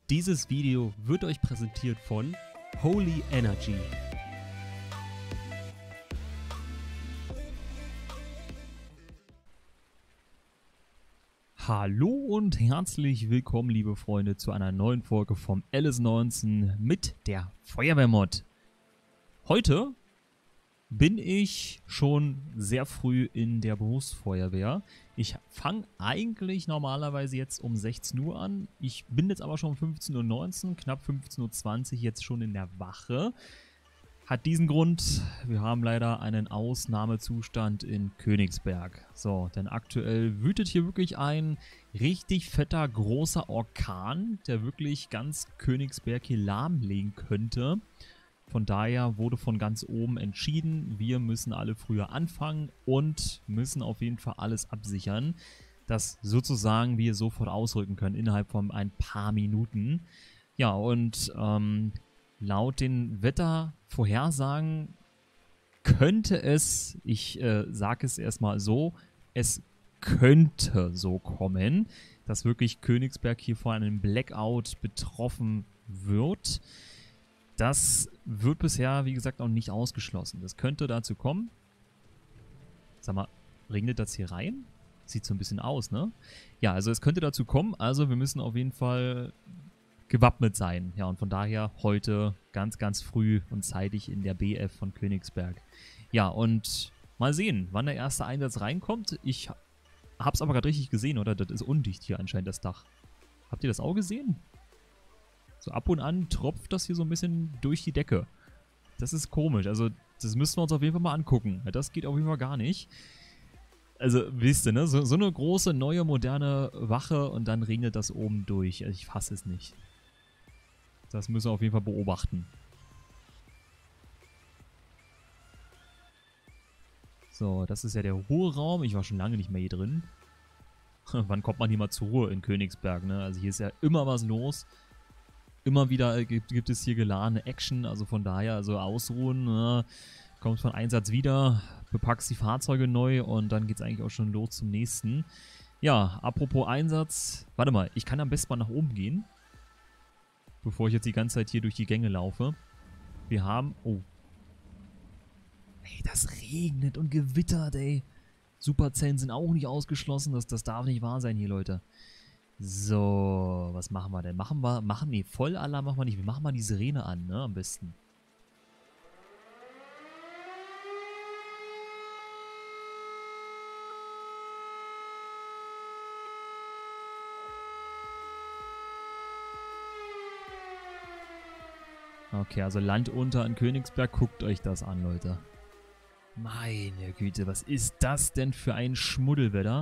Dieses Video wird euch präsentiert von Holy Energy. Hallo und herzlich willkommen, liebe Freunde, zu einer neuen Folge vom LS19 mit der Feuerwehrmod. Heute bin ich schon sehr früh in der Berufsfeuerwehr. Ich fange eigentlich normalerweise jetzt um 16 Uhr an. Ich bin jetzt aber schon um 15:19 Uhr, knapp 15:20 Uhr jetzt schon in der Wache. Hat diesen Grund, wir haben leider einen Ausnahmezustand in Königsberg. So, denn aktuell wütet hier wirklich ein richtig fetter, großer Orkan, der wirklich ganz Königsberg hier lahmlegen könnte. Von daher wurde von ganz oben entschieden, wir müssen alle früher anfangen und müssen auf jeden Fall alles absichern, dass sozusagen wir sofort ausrücken können innerhalb von ein paar Minuten. Ja, und laut den Wettervorhersagen könnte es, ich sage es erstmal so, es könnte so kommen, dass wirklich Königsberg hier vor einem Blackout betroffen wird. Das wird bisher, wie gesagt, noch nicht ausgeschlossen. Das könnte dazu kommen. Sag mal, regnet das hier rein? Sieht so ein bisschen aus, ne? Ja, also es könnte dazu kommen. Also wir müssen auf jeden Fall gewappnet sein. Ja, und von daher heute ganz, ganz früh und zeitig in der BF von Königsberg. Ja, und mal sehen, wann der erste Einsatz reinkommt. Ich hab's aber gerade richtig gesehen, oder? Das ist undicht hier anscheinend, das Dach. Habt ihr das auch gesehen? So ab und an tropft das hier so ein bisschen durch die Decke. Das ist komisch. Also das müssen wir uns auf jeden Fall mal angucken. Das geht auf jeden Fall gar nicht. Also wisst ihr, ne? So eine große, neue, moderne Wache und dann regnet das oben durch. Also ich fasse es nicht. Das müssen wir auf jeden Fall beobachten. So, das ist ja der Ruheraum. Ich war schon lange nicht mehr hier drin. Wann kommt man hier mal zur Ruhe in Königsberg, ne? Also hier ist ja immer was los. Immer wieder gibt es hier geladene Action, also von daher, also ausruhen, ne? Kommst von Einsatz wieder, bepackst die Fahrzeuge neu und dann geht es eigentlich auch schon los zum nächsten. Ja, apropos Einsatz, warte mal, ich kann am besten mal nach oben gehen, bevor ich jetzt die ganze Zeit hier durch die Gänge laufe. Wir haben, oh. Ey, das regnet und gewittert, ey. Superzellen sind auch nicht ausgeschlossen, das darf nicht wahr sein hier, Leute. So, was machen wir denn? Nee, Vollalarm machen wir nicht. Wir machen mal die Sirene an, ne, am besten. Okay, also Land unter in Königsberg, guckt euch das an, Leute. Meine Güte, was ist das denn für ein Schmuddelwetter?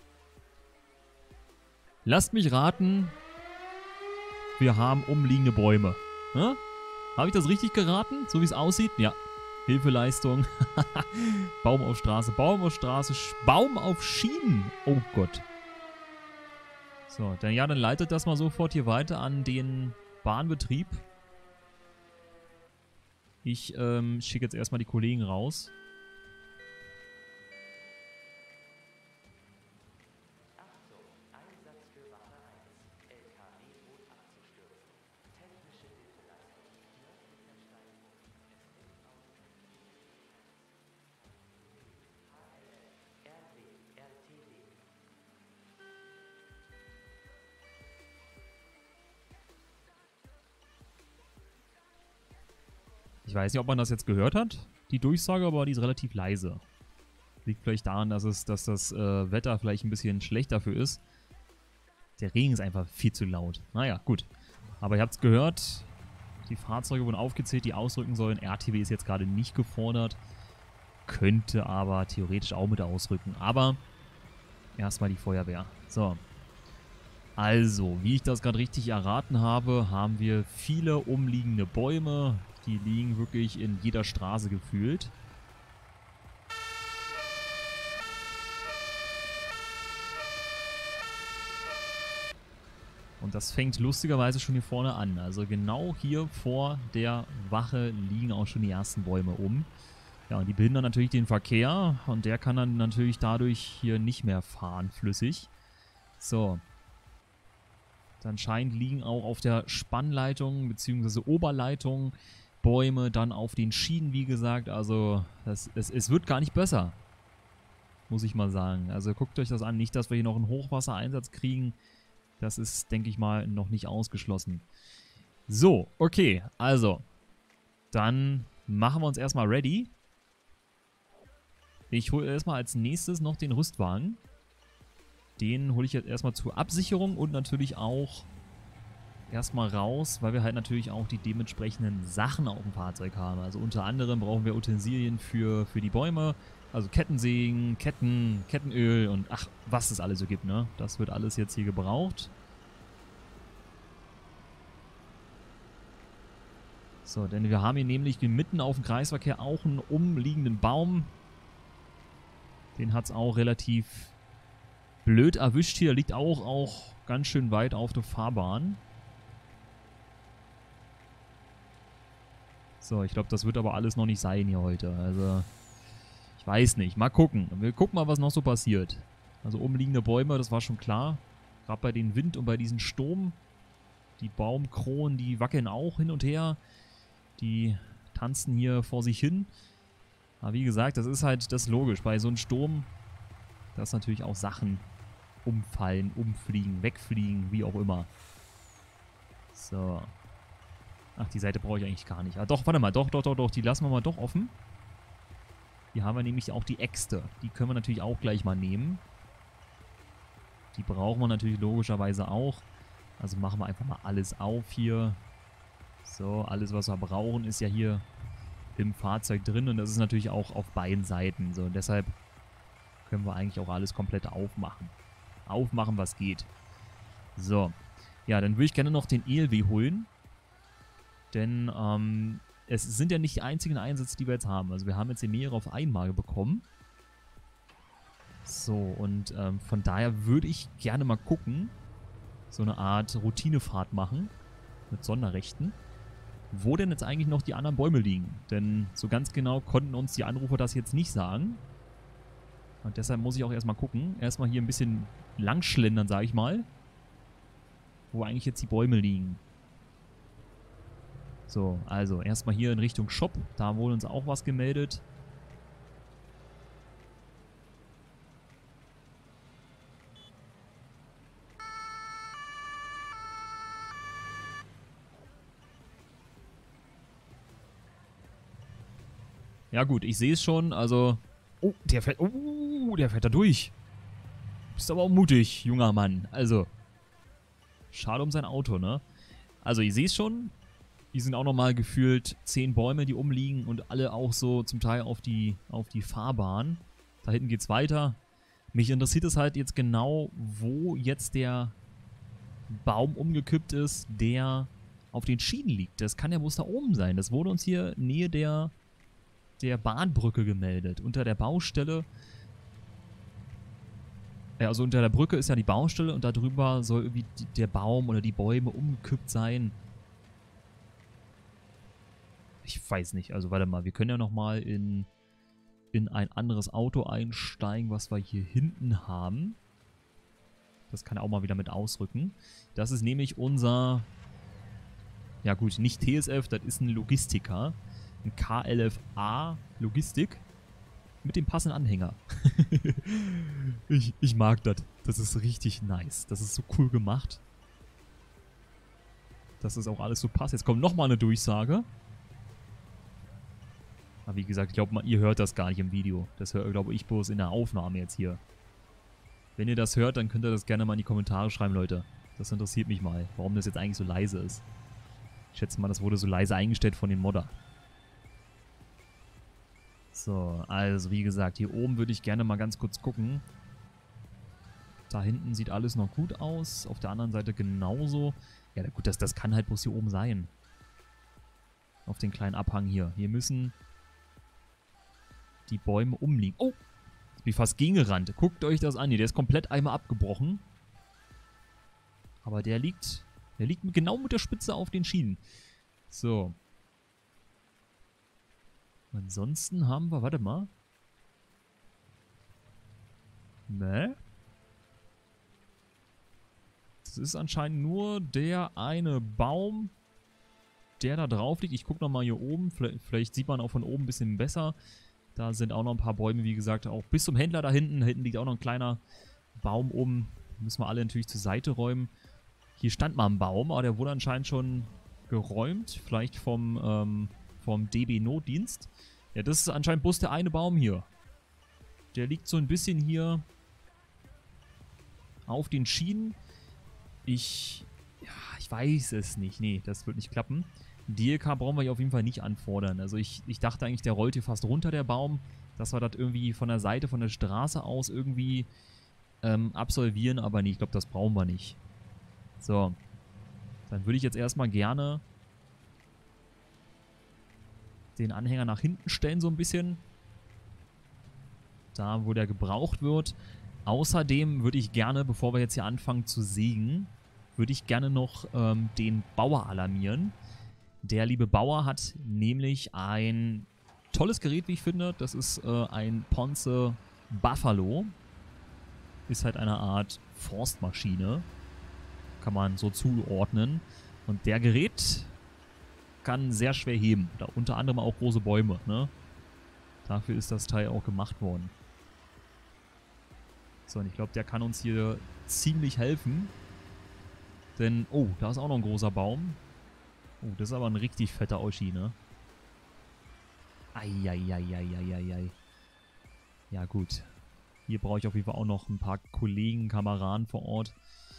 Lasst mich raten, wir haben umliegende Bäume. Ne? Habe ich das richtig geraten, so wie es aussieht? Ja. Hilfeleistung. Baum auf Straße, Baum auf Straße, Baum auf Schienen. Oh Gott. So, dann leitet das mal sofort hier weiter an den Bahnbetrieb. Ich schicke jetzt erstmal die Kollegen raus. Ich weiß nicht, ob man das jetzt gehört hat, die Durchsage, aber die ist relativ leise. Liegt vielleicht daran, dass das Wetter vielleicht ein bisschen schlecht dafür ist. Der Regen ist einfach viel zu laut. Naja, gut. Aber ihr habt es gehört, die Fahrzeuge wurden aufgezählt, die ausrücken sollen. RTW ist jetzt gerade nicht gefordert. Könnte aber theoretisch auch mit ausrücken. Aber erstmal die Feuerwehr. So. Also, wie ich das gerade richtig erraten habe, haben wir viele umliegende Bäume. Die liegen wirklich in jeder Straße gefühlt. Und das fängt lustigerweise schon hier vorne an. Also genau hier vor der Wache liegen auch schon die ersten Bäume um. Ja, und die behindern natürlich den Verkehr. Und der kann dann natürlich dadurch hier nicht mehr fahren, flüssig. So. Anscheinend liegen auch auf der Spannleitung bzw. Oberleitung Bäume, dann auf den Schienen, wie gesagt. Also es wird gar nicht besser, muss ich mal sagen. Also guckt euch das an. Nicht, dass wir hier noch einen Hochwassereinsatz kriegen. Das ist, denke ich mal, noch nicht ausgeschlossen. So, okay. Also, dann machen wir uns erstmal ready. Ich hole erstmal als nächstes noch den Rüstwagen. Den hole ich jetzt erstmal zur Absicherung und natürlich auch erstmal raus, weil wir halt natürlich auch die dementsprechenden Sachen auf dem Fahrzeug haben. Also unter anderem brauchen wir Utensilien für die Bäume, also Kettensägen, Kettenöl und ach, was es alles so gibt, ne? Das wird alles jetzt hier gebraucht. So, denn wir haben hier nämlich mitten auf dem Kreisverkehr auch einen umliegenden Baum. Den hat es auch relativ blöd erwischt hier. Der liegt auch ganz schön weit auf der Fahrbahn. So, ich glaube, das wird aber alles noch nicht sein hier heute. Also, ich weiß nicht. Mal gucken. Wir gucken mal, was noch so passiert. Also umliegende Bäume, das war schon klar. Gerade bei dem Wind und bei diesem Sturm. Die Baumkronen, die wackeln auch hin und her. Die tanzen hier vor sich hin. Aber wie gesagt, das ist halt das logisch. Bei so einem Sturm, dass natürlich auch Sachen umfallen, umfliegen, wegfliegen, wie auch immer. So. Ach, die Seite brauche ich eigentlich gar nicht. Ah, doch, warte mal. Doch. Die lassen wir mal doch offen. Hier haben wir nämlich auch die Äxte. Die können wir natürlich auch gleich mal nehmen. Die brauchen wir natürlich logischerweise auch. Also machen wir einfach mal alles auf hier. So, alles, was wir brauchen, ist ja hier im Fahrzeug drin. Und das ist natürlich auch auf beiden Seiten. So, und deshalb können wir eigentlich auch alles komplett aufmachen. Aufmachen, was geht. So. Ja, dann würde ich gerne noch den ELW holen. Denn es sind ja nicht die einzigen Einsätze, die wir jetzt haben. Also wir haben jetzt hier mehrere auf einmal bekommen. So, und von daher würde ich gerne mal gucken, so eine Art Routinefahrt machen mit Sonderrechten, wo denn jetzt eigentlich noch die anderen Bäume liegen. Denn so ganz genau konnten uns die Anrufer das jetzt nicht sagen. Und deshalb muss ich auch erstmal gucken. Erstmal hier ein bisschen langschlendern, sage ich mal, wo eigentlich jetzt die Bäume liegen. So, also erstmal hier in Richtung Shop. Da wurde uns auch was gemeldet. Ja gut, ich sehe es schon. Also, oh, der fährt da durch. Bist aber auch mutig, junger Mann. Also, schade um sein Auto, ne? Also, ich sehe es schon. Hier sind auch nochmal gefühlt 10 Bäume, die umliegen und alle auch so zum Teil auf die Fahrbahn. Da hinten geht's weiter. Mich interessiert es halt jetzt genau, wo jetzt der Baum umgekippt ist, der auf den Schienen liegt. Das kann ja bloß da oben sein. Das wurde uns hier Nähe der Bahnbrücke gemeldet. Unter der Baustelle. Ja, also unter der Brücke ist ja die Baustelle und darüber soll irgendwie der Baum oder die Bäume umgekippt sein. Ich weiß nicht. Also warte mal, wir können ja nochmal in ein anderes Auto einsteigen, was wir hier hinten haben. Das kann er auch mal wieder mit ausrücken. Das ist nämlich unser, ja gut, nicht TSF, das ist ein Logistiker. Ein KLFA Logistik mit dem passenden Anhänger. ich mag das. Das ist richtig nice. Das ist so cool gemacht. Dass das auch alles so passt. Jetzt kommt nochmal eine Durchsage. Aber wie gesagt, ich glaube, ihr hört das gar nicht im Video. Das höre, glaube ich, bloß in der Aufnahme jetzt hier. Wenn ihr das hört, dann könnt ihr das gerne mal in die Kommentare schreiben, Leute. Das interessiert mich mal, warum das jetzt eigentlich so leise ist. Ich schätze mal, das wurde so leise eingestellt von den Modder. So, also wie gesagt, hier oben würde ich gerne mal ganz kurz gucken. Da hinten sieht alles noch gut aus. Auf der anderen Seite genauso. Ja gut, das kann halt bloß hier oben sein. Auf den kleinen Abhang hier. Hier müssen die Bäume umliegen. Oh! Jetzt bin ich fast gegengerannt. Guckt euch das an hier. Der ist komplett einmal abgebrochen. Aber der liegt genau mit der Spitze auf den Schienen. So. Ansonsten haben wir, warte mal. Ne? Es ist anscheinend nur der eine Baum, der da drauf liegt. Ich gucke nochmal hier oben. Vielleicht sieht man auch von oben ein bisschen besser. Da sind auch noch ein paar Bäume, wie gesagt, auch bis zum Händler da hinten. Da hinten liegt auch noch ein kleiner Baum oben. Müssen wir alle natürlich zur Seite räumen. Hier stand mal ein Baum, aber der wurde anscheinend schon geräumt. Vielleicht vom DB-Notdienst. Ja, das ist anscheinend bloß der eine Baum hier. Der liegt so ein bisschen hier auf den Schienen. Ich weiß es nicht. Nee, das wird nicht klappen. DLK brauchen wir hier auf jeden Fall nicht anfordern. Also ich dachte eigentlich, der rollt hier fast runter, der Baum. Dass wir das irgendwie von der Seite, von der Straße aus irgendwie absolvieren. Aber nee, ich glaube, das brauchen wir nicht. So. Dann würde ich jetzt erstmal gerne den Anhänger nach hinten stellen, so ein bisschen. Da, wo der gebraucht wird. Außerdem würde ich gerne, bevor wir jetzt hier anfangen zu sägen, würde ich gerne noch den Bauer alarmieren. Der liebe Bauer hat nämlich ein tolles Gerät, wie ich finde. Das ist ein Ponce Buffalo. Ist halt eine Art Forstmaschine. Kann man so zuordnen. Und der Gerät kann sehr schwer heben. Da unter anderem auch große Bäume, ne? Dafür ist das Teil auch gemacht worden. So, und ich glaube, der kann uns hier ziemlich helfen. Denn, oh, da ist auch noch ein großer Baum. Oh, das ist aber ein richtig fetter Oschi, ne? Eieieiei. Ja, gut. Hier brauche ich auf jeden Fall auch noch ein paar Kollegen, Kameraden vor Ort.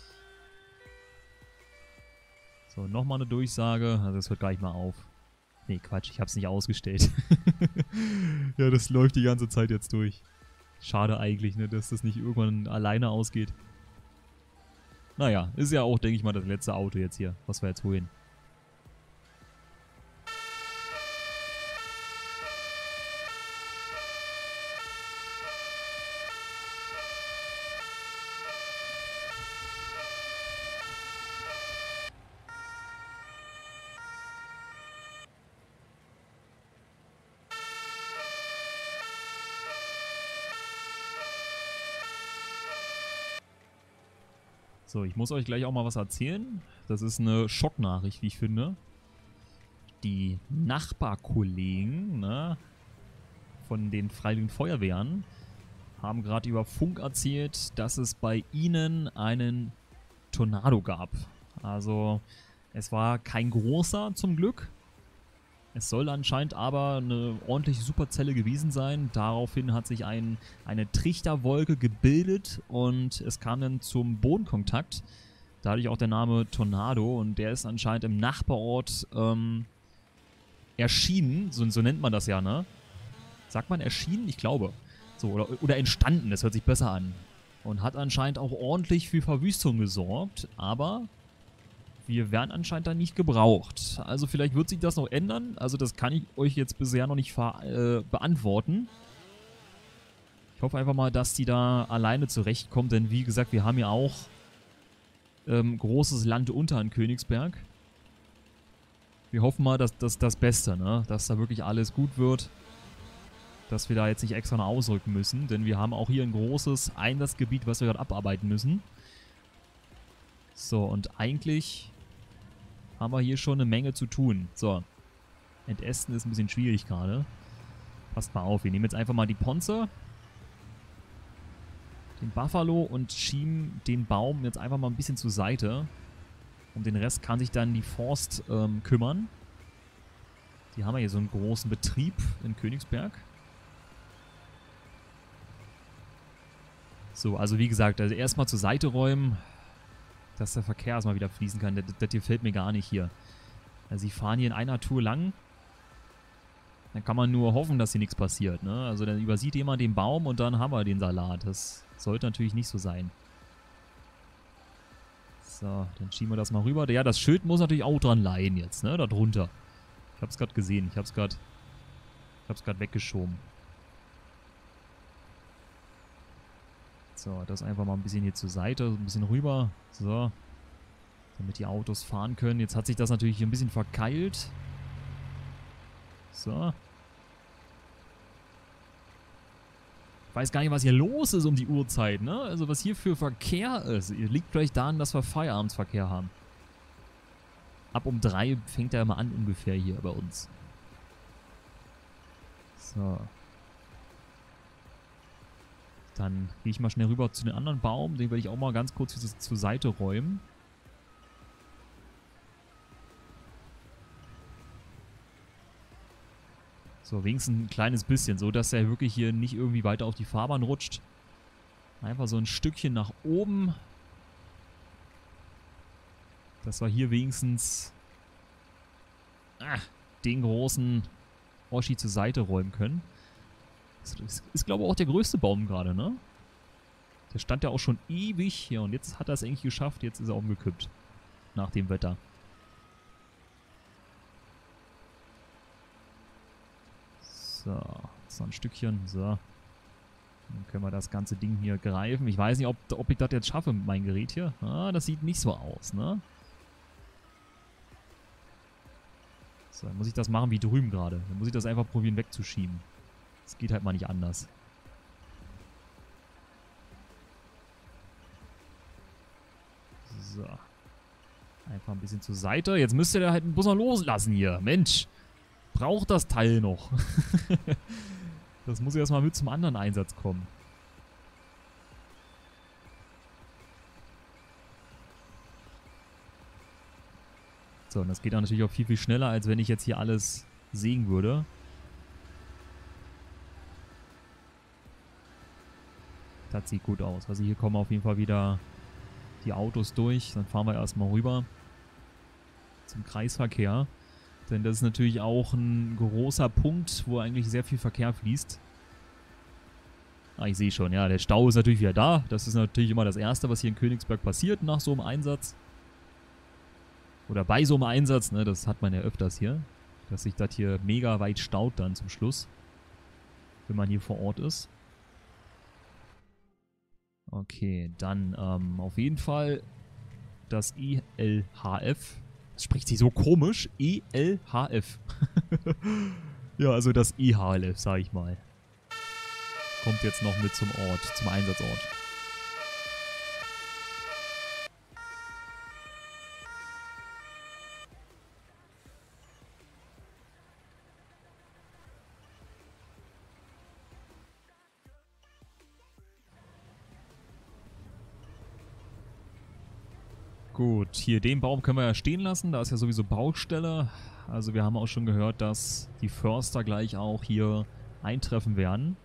So, nochmal eine Durchsage. Also, das hört gleich mal auf. Nee, Quatsch, ich habe es nicht ausgestellt. Ja, das läuft die ganze Zeit jetzt durch. Schade eigentlich, ne, dass das nicht irgendwann alleine ausgeht. Naja, ist ja auch, denke ich mal, das letzte Auto jetzt hier, was wir jetzt holen. So, ich muss euch gleich auch mal was erzählen. Das ist eine Schocknachricht, wie ich finde. Die Nachbarkollegen, ne, von den Freiwilligen Feuerwehren haben gerade über Funk erzählt, dass es bei ihnen einen Tornado gab. Also, es war kein großer zum Glück. Es soll anscheinend aber eine ordentliche Superzelle gewesen sein. Daraufhin hat sich eine Trichterwolke gebildet und es kam dann zum Bodenkontakt. Dadurch auch der Name Tornado und der ist anscheinend im Nachbarort erschienen. So nennt man das ja, ne? Sagt man erschienen? Ich glaube. So, oder entstanden, das hört sich besser an. Und hat anscheinend auch ordentlich für Verwüstung gesorgt, aber wir werden anscheinend dann nicht gebraucht. Also vielleicht wird sich das noch ändern. Also das kann ich euch jetzt bisher noch nicht beantworten. Ich hoffe einfach mal, dass die da alleine zurechtkommt. Denn wie gesagt, wir haben ja auch großes Land unter in Königsberg. Wir hoffen mal, dass das Beste, ne? Dass da wirklich alles gut wird. Dass wir da jetzt nicht extra noch ausrücken müssen. Denn wir haben auch hier ein großes Einsatzgebiet, was wir gerade abarbeiten müssen. So, und eigentlich haben wir hier schon eine Menge zu tun. So. Entästen ist ein bisschen schwierig gerade. Passt mal auf. Wir nehmen jetzt einfach mal die Ponce. Den Buffalo und schieben den Baum jetzt einfach mal ein bisschen zur Seite. Um den Rest kann sich dann die Forst kümmern. Die haben ja hier so einen großen Betrieb in Königsberg. So, also wie gesagt, also erstmal zur Seite räumen, dass der Verkehr erstmal wieder fließen kann. Das gefällt mir gar nicht hier. Also sie fahren hier in einer Tour lang. Dann kann man nur hoffen, dass hier nichts passiert, ne? Also dann übersieht jemand den Baum und dann haben wir den Salat. Das sollte natürlich nicht so sein. So, dann schieben wir das mal rüber. Ja, das Schild muss natürlich auch dran leiden jetzt, ne? Da drunter. Ich hab's gerade gesehen. Ich hab's gerade weggeschoben. So, das einfach mal ein bisschen hier zur Seite, ein bisschen rüber. So. Damit die Autos fahren können. Jetzt hat sich das natürlich hier ein bisschen verkeilt. So. weiß gar nicht, was hier los ist um die Uhrzeit, ne? Also was hier für Verkehr ist. Liegt vielleicht daran, dass wir Feierabendsverkehr haben. Ab um 3 fängt er immer an ungefähr hier bei uns. So. Dann gehe ich mal schnell rüber zu den anderen Baum. Den werde ich auch mal ganz kurz zur Seite räumen. So, wenigstens ein kleines bisschen, so dass er wirklich hier nicht irgendwie weiter auf die Fahrbahn rutscht. Einfach so ein Stückchen nach oben. Dass wir hier wenigstens den großen Oschi zur Seite räumen können. Das ist, glaube ich, auch der größte Baum gerade, ne? Der stand ja auch schon ewig hier und jetzt hat er es eigentlich geschafft. Jetzt ist er umgekippt. Nach dem Wetter. So, so ein Stückchen. So. Dann können wir das ganze Ding hier greifen. Ich weiß nicht, ob ich das jetzt schaffe mit meinem Gerät hier. Ah, das sieht nicht so aus, ne? So, dann muss ich das machen wie drüben gerade. Dann muss ich das einfach probieren wegzuschieben. Das geht halt mal nicht anders. So. Einfach ein bisschen zur Seite. Jetzt müsste der halt einen Bus noch loslassen hier. Mensch. Braucht das Teil noch. Das muss erstmal mit zum anderen Einsatz kommen. So, und das geht dann natürlich auch viel, viel schneller, als wenn ich jetzt hier alles sägen würde. Das sieht gut aus. Also hier kommen auf jeden Fall wieder die Autos durch. Dann fahren wir erstmal rüber zum Kreisverkehr. Denn das ist natürlich auch ein großer Punkt, wo eigentlich sehr viel Verkehr fließt. Ah, ich sehe schon, ja, der Stau ist natürlich wieder da. Das ist natürlich immer das Erste, was hier in Königsberg passiert nach so einem Einsatz. Oder bei so einem Einsatz, ne, das hat man ja öfters hier. Dass sich das hier mega weit staut dann zum Schluss. Wenn man hier vor Ort ist. Okay, dann auf jeden Fall das ELHF. Das spricht sich so komisch. ELHF. Ja, also das EHLF, sag ich mal. Kommt jetzt noch mit zum Ort, zum Einsatzort. Gut, hier den Baum können wir ja stehen lassen. Da ist ja sowieso Baustelle. Also wir haben auch schon gehört, dass die Förster gleich auch hier eintreffen werden.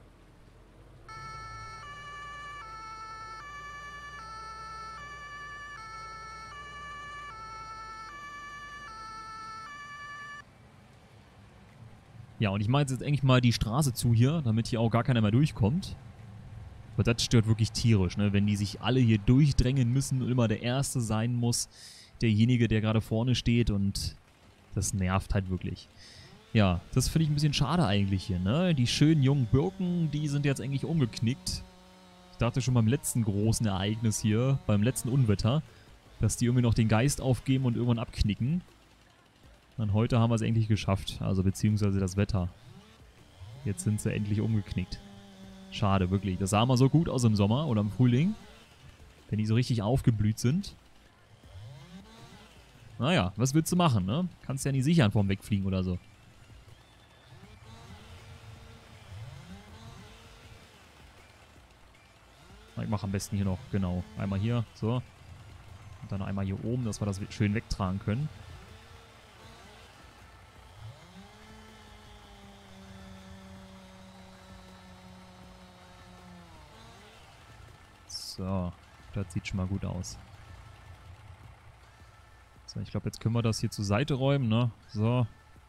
Ja, und ich mache jetzt eigentlich mal die Straße zu hier, damit hier auch gar keiner mehr durchkommt. Aber das stört wirklich tierisch, ne? Wenn die sich alle hier durchdrängen müssen und immer der Erste sein muss. Derjenige, der gerade vorne steht, und das nervt halt wirklich. Ja, das finde ich ein bisschen schade eigentlich hier, ne? Die schönen jungen Birken, die sind jetzt eigentlich umgeknickt. Ich dachte schon beim letzten großen Ereignis hier, beim letzten Unwetter, dass die irgendwie noch den Geist aufgeben und irgendwann abknicken. Und heute haben wir es endlich geschafft, also beziehungsweise das Wetter. Jetzt sind sie endlich umgeknickt. Schade, wirklich. Das sah mal so gut aus im Sommer oder im Frühling. Wenn die so richtig aufgeblüht sind. Naja, was willst du machen, ne? Kannst ja nicht sichern vorm Wegfliegen oder so. Ich mache am besten hier noch, genau, einmal hier, so. Und dann einmal hier oben, dass wir das schön wegtragen können. So, das sieht schon mal gut aus. So, ich glaube, jetzt können wir das hier zur Seite räumen, ne? So.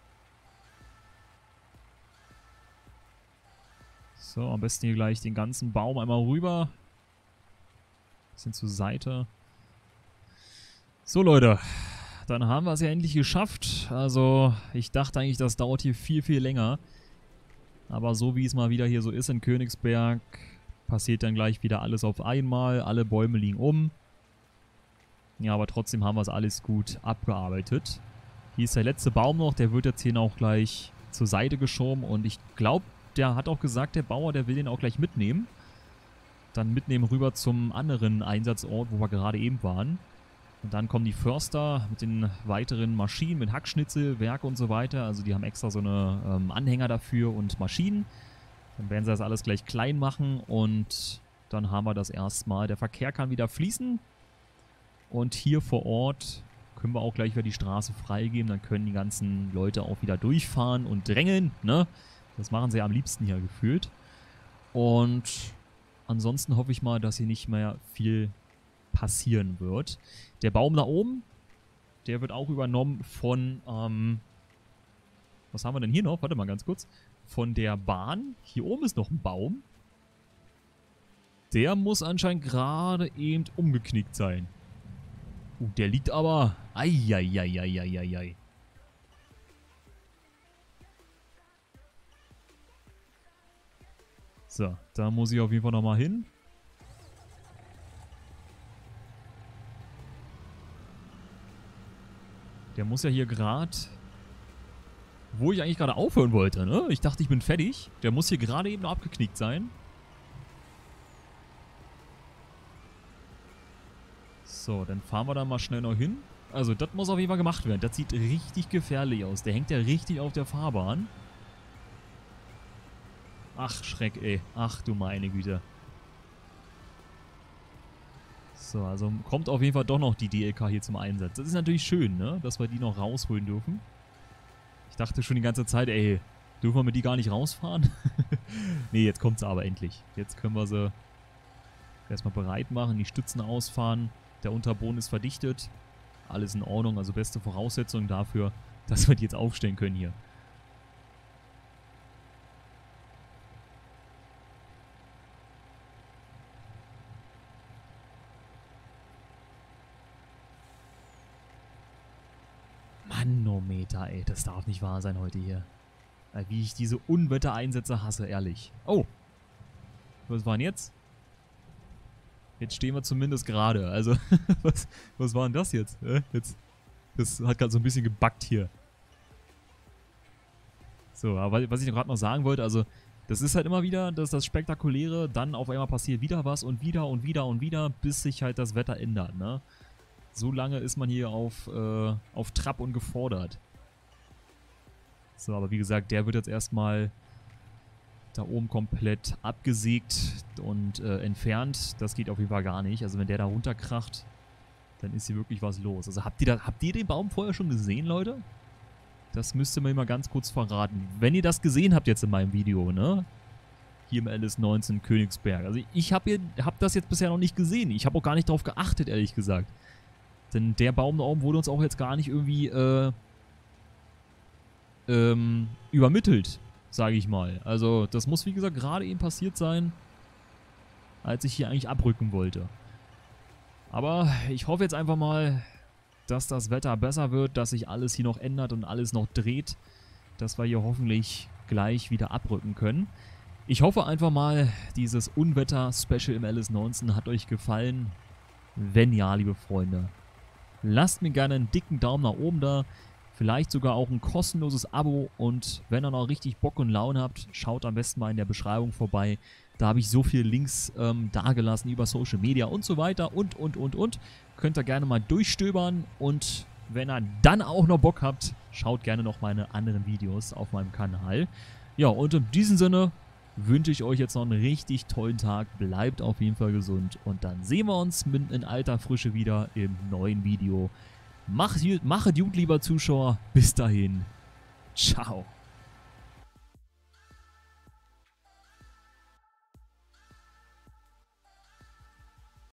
So, am besten hier gleich den ganzen Baum einmal rüber. Bisschen zur Seite. So, Leute. Dann haben wir es ja endlich geschafft. Also, ich dachte eigentlich, das dauert hier viel, viel länger. Aber so wie es mal wieder hier so ist in Königsberg, passiert dann gleich wieder alles auf einmal. Alle Bäume liegen um. Ja, aber trotzdem haben wir es alles gut abgearbeitet. Hier ist der letzte Baum noch. Der wird jetzt hier auch gleich zur Seite geschoben. Und ich glaube, der hat auch gesagt, der Bauer, der will den auch gleich mitnehmen. Dann mitnehmen rüber zum anderen Einsatzort, wo wir gerade eben waren. Und dann kommen die Förster mit den weiteren Maschinen, mit Hackschnitzel, Werke und so weiter. Also die haben extra so eine Anhänger dafür und Maschinen. Dann werden sie das alles gleich klein machen und dann haben wir das erstmal. Der Verkehr kann wieder fließen. Und hier vor Ort können wir auch gleich wieder die Straße freigeben. Dann können die ganzen Leute auch wieder durchfahren und drängeln, ne? Das machen sie ja am liebsten hier gefühlt. Und ansonsten hoffe ich mal, dass hier nicht mehr viel passieren wird. Der Baum da oben, der wird auch übernommen von, was haben wir denn hier noch? Warte mal ganz kurz. Von der Bahn. Hier oben ist noch ein Baum. Der muss anscheinend gerade eben umgeknickt sein. Der liegt aber... Eieieiei. So, da muss ich auf jeden Fall nochmal hin. Der muss ja hier gerade... Wo ich eigentlich gerade aufhören wollte, ne? Ich dachte, ich bin fertig. Der muss hier gerade eben noch abgeknickt sein. So, dann fahren wir da mal schnell noch hin. Also, das muss auf jeden Fall gemacht werden. Das sieht richtig gefährlich aus. Der hängt ja richtig auf der Fahrbahn. Ach, Schreck, ey. Ach, du meine Güte. So, also kommt auf jeden Fall doch noch die DLK hier zum Einsatz. Das ist natürlich schön, ne? Dass wir die noch rausholen dürfen. Ich dachte schon die ganze Zeit, ey, dürfen wir mit die gar nicht rausfahren? Nee, jetzt kommt sie aber endlich. Jetzt können wir sie erstmal bereit machen, die Stützen ausfahren. Der Unterboden ist verdichtet. Alles in Ordnung, also beste Voraussetzung dafür, dass wir die jetzt aufstellen können hier. Manometer, ey, das darf nicht wahr sein heute hier. Wie ich diese Unwettereinsätze hasse, ehrlich. Oh, was war denn jetzt? Jetzt stehen wir zumindest gerade. Also, was war denn das jetzt? Das hat gerade so ein bisschen gebackt hier. So, aber was ich gerade noch sagen wollte, also, das ist halt immer wieder das Spektakuläre, dann auf einmal passiert wieder was und wieder und wieder und wieder, bis sich halt das Wetter ändert, ne? So lange ist man hier auf Trab und gefordert. So, aber wie gesagt, der wird jetzt erstmal da oben komplett abgesägt und entfernt. Das geht auf jeden Fall gar nicht. Also wenn der da runterkracht, dann ist hier wirklich was los. Also habt ihr den Baum vorher schon gesehen, Leute? Das müsst ihr mir mal ganz kurz verraten. Wenn ihr das gesehen habt jetzt in meinem Video, ne? Hier im LS19 Königsberg. Also ich hab das jetzt bisher noch nicht gesehen. Ich habe auch gar nicht drauf geachtet, ehrlich gesagt. Denn der Baum da oben wurde uns auch jetzt gar nicht irgendwie übermittelt, sage ich mal. Also das muss wie gesagt gerade eben passiert sein, als ich hier eigentlich abrücken wollte. Aber ich hoffe jetzt einfach mal, dass das Wetter besser wird, dass sich alles hier noch ändert und alles noch dreht, dass wir hier hoffentlich gleich wieder abrücken können. Ich hoffe einfach mal, dieses Unwetter-Special im LS19 hat euch gefallen. Wenn ja, liebe Freunde, lasst mir gerne einen dicken Daumen nach oben da, vielleicht sogar auch ein kostenloses Abo und wenn ihr noch richtig Bock und Laune habt, schaut am besten mal in der Beschreibung vorbei. Da habe ich so viele Links dagelassen über Social Media und so weiter und. Könnt ihr gerne mal durchstöbern und wenn ihr dann auch noch Bock habt, schaut gerne noch meine anderen Videos auf meinem Kanal. Ja, und in diesem Sinne wünsche ich euch jetzt noch einen richtig tollen Tag. Bleibt auf jeden Fall gesund und dann sehen wir uns in alter Frische wieder im neuen Video. Machet gut, lieber Zuschauer. Bis dahin. Ciao.